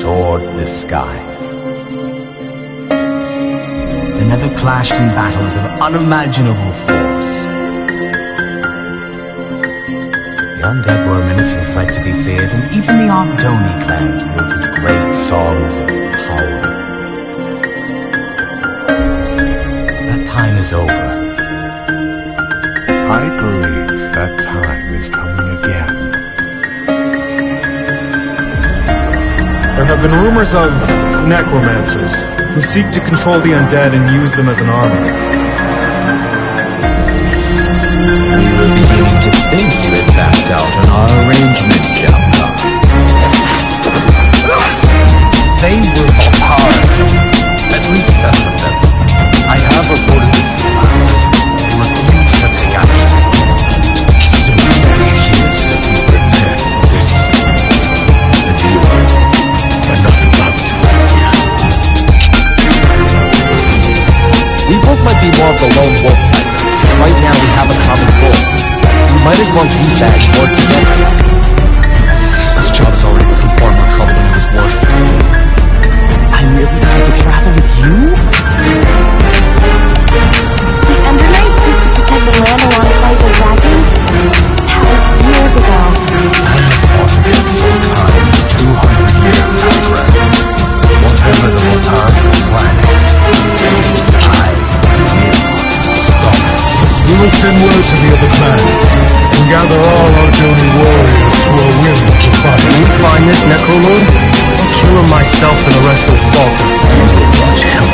soared the skies. They never clashed in battles of unimaginable force. The undead were a menacing threat to be feared, and even the Ardoni clans wielded great songs of power. That time is over. I believe that time is coming again. There have been rumors of necromancers who seek to control the undead and use them as an armor. We were beginning to think you had backed out on our arrangement, Jamna. They were Volpara's. At least some of them. I have reported this to the Masters. They refuse to take action. So many years as we prepare for this. And you are not about to interfere. We both might be more of the lone wolf type. Right now we have a common goal. We might as well use that and work together. This job's already become far more trouble than it was worth. I really had to travel with you? The Ender Knights used to protect the land alongside the dragons? That was years ago. I have fought against this kind for 200 years now, Greg. Whatever the Volpara's are planning, I will stop it. We will send word to the other clans and gather all our Ardoni warriors who are willing to fight. Can you find this Necrolord? I'll kill him myself and the rest will falter. You will not help